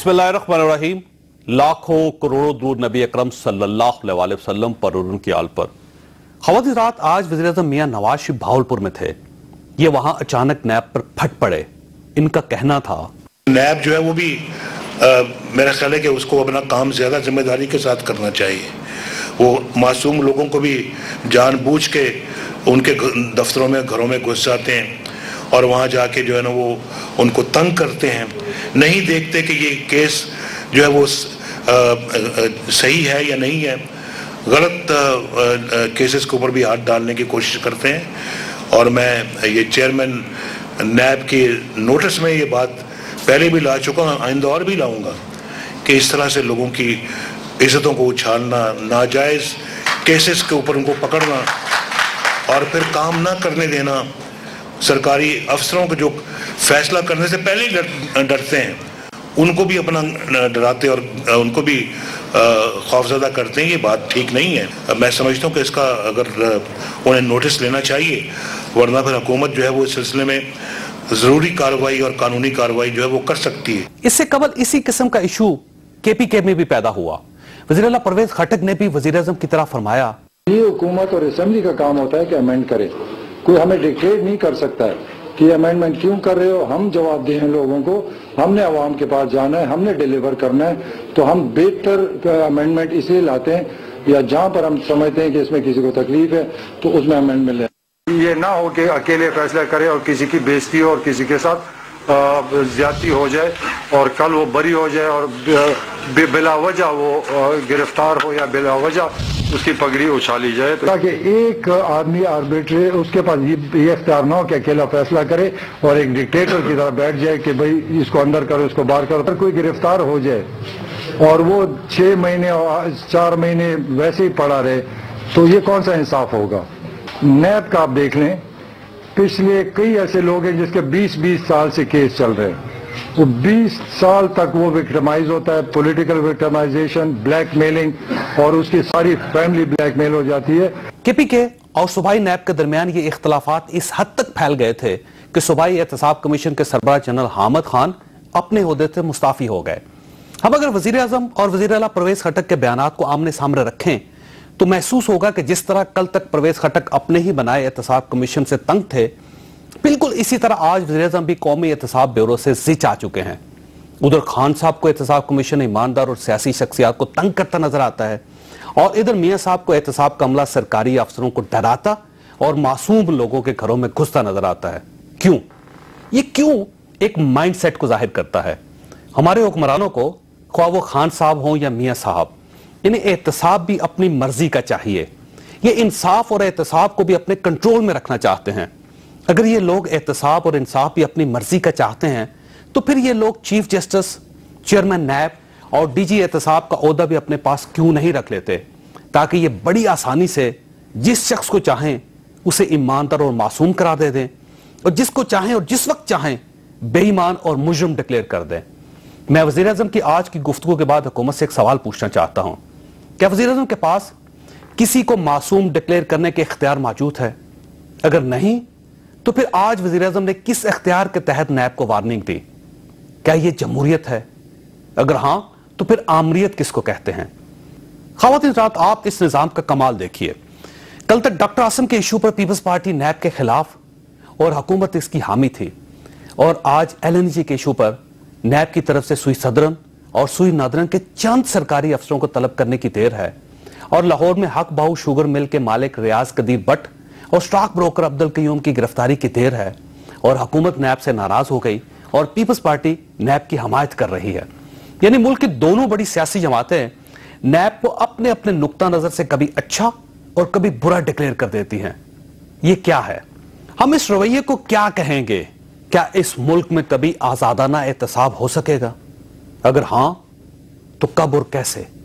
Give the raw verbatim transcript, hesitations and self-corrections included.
बिस्मिल्लाहिर्रहमानिर्रहीम। लाखों करोड़ों दूर नबी अकरम सल्लल्लाहु अलैहि वसल्लम पर और उनकी आल पर। खवातीन रात आज वज़ीर आज़म मियां नवाज शरीफ भावलपुर में थे। ये वहां अचानक नैब पर फट पड़े। इनका कहना था नैब जो है वो भी आ, मेरा ख्याल है कि उसको अपना काम ज्यादा जिम्मेदारी के साथ करना चाहिए। वो मासूम लोगों को भी जानबूझ के उनके दफ्तरों में घरों में घुस जाते हैं और वहाँ जाके जो है ना वो उनको तंग करते हैं। नहीं देखते कि ये केस जो है वो आ, आ, सही है या नहीं है। गलत आ, आ, केसेस के ऊपर भी हाथ डालने की कोशिश करते हैं। और मैं ये चेयरमैन नैब के नोटिस में ये बात पहले भी ला चुका हूँ, आइंदा और भी लाऊंगा कि इस तरह से लोगों की इज्जतों को उछालना, नाजायज केसेस के ऊपर उनको पकड़ना और फिर काम ना करने देना, सरकारी अफसरों को जो फैसला करने से पहले ही डरते हैं उनको भी अपना डराते और उनको भी खौफजदा करते हैं। ये बात ठीक नहीं है। मैं समझता हूँ कि इसका अगर उन्हें नोटिस लेना चाहिए, वरना फिर हुकूमत जो है वो इस सिलसिले में जरूरी कार्रवाई और कानूनी कार्रवाई जो है वो कर सकती है। इससे कबल इसी किस्म का इशू के पी के में भी पैदा हुआ। वज़ीर आला परवेज खटक ने भी वज़ीर आज़म की तरफ फरमाया, ये हुकूमत और असेंबली का काम होता है कि अमेंड करे। कोई हमें डिक्टेट नहीं कर सकता है कि अमेंडमेंट क्यों कर रहे हो। हम जवाब दें लोगों को, हमने अवाम के पास जाना है, हमने डिलीवर करना है। तो हम बेहतर अमेंडमेंट इसलिए लाते हैं या जहां पर हम समझते हैं कि इसमें किसी को तकलीफ है तो उसमें अमेंडमेंट लें। ये ना हो कि अकेले फैसला करे और किसी की बेइज्जती हो और किसी के साथ ज्यादती हो जाए और कल वो बरी हो जाए और बिला वजह वो गिरफ्तार हो या बिला वजह उसकी पगड़ी उछाली जाए। तो ताकि एक आदमी आर्बिट्री उसके पास ये इख्तियार ना हो कि अकेला फैसला करे और एक डिक्टेटर की तरह बैठ जाए कि भाई इसको अंदर करो इसको बाहर करो। अगर कोई गिरफ्तार हो जाए और वो छह महीने और चार महीने वैसे ही पड़ा रहे तो ये कौन सा इंसाफ होगा। नैब का आप देख लें, पिछले कई ऐसे लोग हैं जिसके बीस बीस साल से केस चल रहे हैं। वो बीस साल तक वो विक्टिमाइज होता है, पॉलिटिकल विक्टिमाइजेशन, ब्लैकमेलिंग और उसकी सारी फैमिली ब्लैकमेल हो जाती है। के पी के और सूबाई नैब के दरमियान ये इख्तलाफात इस हद तक फैल गए थे कि सूबाई एहतसाब कमीशन के सरबराह जनरल हामिद खान अपने ओहदे से मुस्ताफी हो गए। हम अगर वज़ीर आज़म और वज़ीर आला परवेज खटक के बयानात को आमने सामने रखें तो महसूस होगा कि जिस तरह कल तक परवेज खटक अपने ही बनाए एहतसाब कमीशन से तंग थे, बिल्कुल इसी तरह आज वज़ीर आज़म भी कौमी एहतसाब ब्यूरो से जिच आ चुके हैं। उधर खान साहब को एहतसाब कमीशन ईमानदार और सियासी शख्सियात को तंग करता नजर आता है और इधर मियां साहब को एहतसाब का अमला सरकारी अफसरों को डराता और मासूम लोगों के घरों में घुसता नजर आता है। क्यों? ये क्यों एक माइंड सेट को जाहिर करता है। हमारे हुक्मरानों को, ख्वाह वो खान साहब हों या मियां साहब, इन्हें एहतसाब भी अपनी मर्जी का चाहिए। ये इंसाफ और एहतसाब को भी अपने कंट्रोल में रखना चाहते हैं। अगर ये लोग एहतसाब और इंसाफ भी अपनी मर्जी का चाहते हैं तो फिर ये लोग चीफ जस्टिस, चेयरमैन नैब और डी जी एहतसाब का ओहदा भी अपने पास क्यों नहीं रख लेते, ताकि ये बड़ी आसानी से जिस शख्स को चाहें उसे ईमानदार और मासूम करा दे दें और जिसको चाहें और जिस वक्त चाहें बेईमान और मुजरिम डिक्लेयर कर दें। मैं वज़ीर आज़म की आज की गुफ्तगू के बाद हुकूमत से एक सवाल पूछना चाहता हूं, क्या वज़ीर आज़म के पास किसी को मासूम डिक्लेयर करने के इख्तियार मौजूद है? अगर नहीं तो फिर आज वज़ीर आज़म ने किस इख्तियार के तहत नैब को वार्निंग दी? क्या यह जमहूरियत है? अगर हां तो फिर आमरीयत किसको कहते हैं? खवातीन रात आप इस निजाम का कमाल देखिए। कल तक डॉक्टर आसिम के इशू पर पीपल्स पार्टी नैब के खिलाफ और हुकूमत इसकी हामी थी और आज एल एन जी के इशू पर नैब की तरफ से सुई सदरन और सुई नादरन के चंद सरकारी अफसरों को तलब करने की देर है और लाहौर में हक बाहू शुगर मिल के मालिक रियाज कदीर भट्ट और स्टॉक ब्रोकर अब्दुल कयूम की गिरफ्तारी की देर है और हुकूमत नैब से नाराज हो गई और पीपल्स पार्टी नैब की हमायत कर रही है। यानी मुल्क की दोनों बड़ी सियासी जमातें नैब को अपने अपने नुक्ता नजर से कभी अच्छा और कभी बुरा डिक्लेयर कर देती हैं। ये क्या है? हम इस रवैये को क्या कहेंगे? क्या इस मुल्क में कभी आजादाना एहतसाब हो सकेगा? अगर हां तो कब और कैसे?